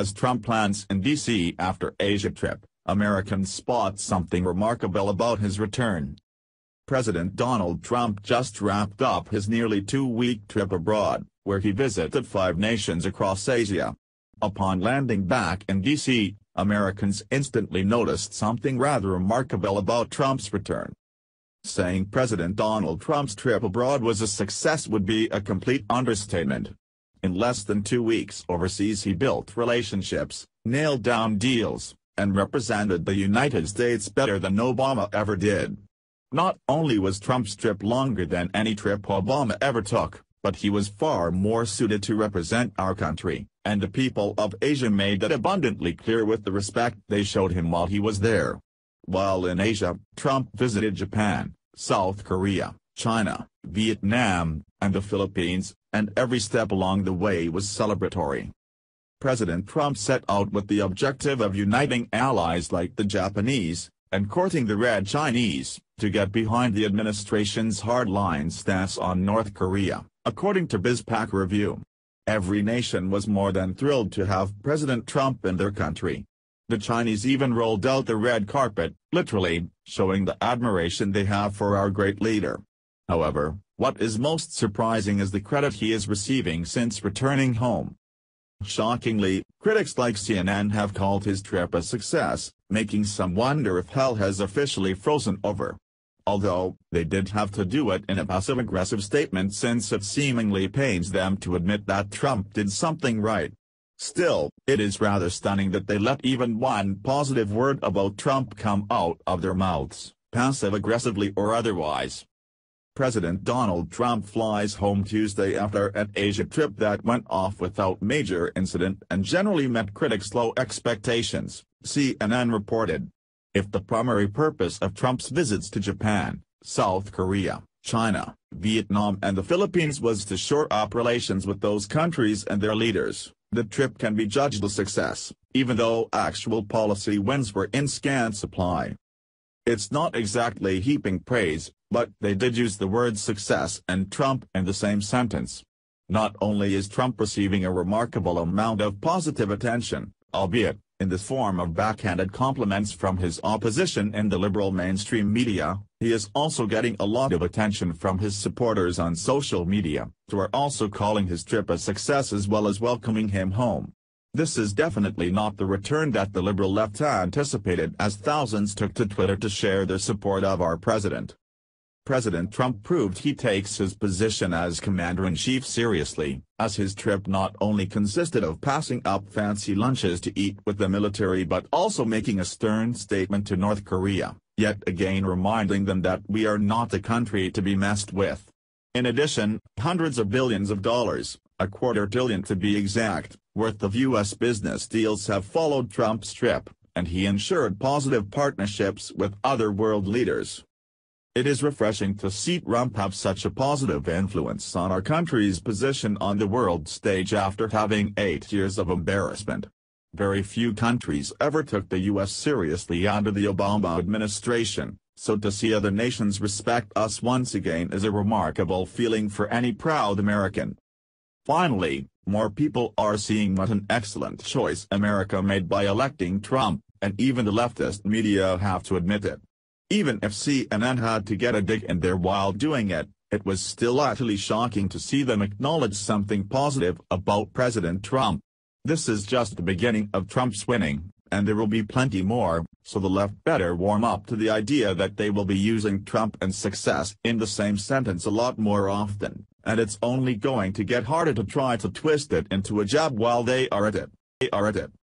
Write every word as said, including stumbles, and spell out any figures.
As Trump plans in D C after Asia trip, Americans spot something remarkable about his return. President Donald Trump just wrapped up his nearly two-week trip abroad, where he visited five nations across Asia. Upon landing back in D C, Americans instantly noticed something rather remarkable about Trump's return. Saying President Donald Trump's trip abroad was a success would be a complete understatement. In less than two weeks overseas he built relationships, nailed down deals, and represented the United States better than Obama ever did. Not only was Trump's trip longer than any trip Obama ever took, but he was far more suited to represent our country, and the people of Asia made that abundantly clear with the respect they showed him while he was there. While in Asia, Trump visited Japan, South Korea, China, Vietnam, and the Philippines, and every step along the way was celebratory. President Trump set out with the objective of uniting allies like the Japanese, and courting the Red Chinese, to get behind the administration's hardline stance on North Korea, according to BizPac Review. Every nation was more than thrilled to have President Trump in their country. The Chinese even rolled out the red carpet, literally, showing the admiration they have for our great leader. However, what is most surprising is the credit he is receiving since returning home. Shockingly, critics like C N N have called his trip a success, making some wonder if hell has officially frozen over. Although, they did have to do it in a passive-aggressive statement since it seemingly pains them to admit that Trump did something right. Still, it is rather stunning that they let even one positive word about Trump come out of their mouths, passive-aggressively or otherwise. President Donald Trump flies home Tuesday after an Asia trip that went off without major incident and generally met critics' low expectations, C N N reported. If the primary purpose of Trump's visits to Japan, South Korea, China, Vietnam and the Philippines was to shore up relations with those countries and their leaders, the trip can be judged a success, even though actual policy wins were in scant supply. It's not exactly heaping praise, but they did use the words success and Trump in the same sentence. Not only is Trump receiving a remarkable amount of positive attention, albeit in the form of backhanded compliments from his opposition in the liberal mainstream media, he is also getting a lot of attention from his supporters on social media, who are also calling his trip a success as well as welcoming him home. This is definitely not the return that the liberal left anticipated, as thousands took to Twitter to share their support of our president. President Trump proved he takes his position as commander-in-chief seriously, as his trip not only consisted of passing up fancy lunches to eat with the military but also making a stern statement to North Korea, yet again reminding them that we are not a country to be messed with. In addition, hundreds of billions of dollars, a quarter trillion to be exact, worth of U S business deals have followed Trump's trip, and he ensured positive partnerships with other world leaders. It is refreshing to see Trump have such a positive influence on our country's position on the world stage after having eight years of embarrassment. Very few countries ever took the U S seriously under the Obama administration, so to see other nations respect us once again is a remarkable feeling for any proud American. Finally, more people are seeing what an excellent choice America made by electing Trump, and even the leftist media have to admit it. Even if C N N had to get a dig in there while doing it, it was still utterly shocking to see them acknowledge something positive about President Trump. This is just the beginning of Trump's winning, and there will be plenty more, so the left better warm up to the idea that they will be using Trump and success in the same sentence a lot more often, and it's only going to get harder to try to twist it into a jab while they are at it. They are at it.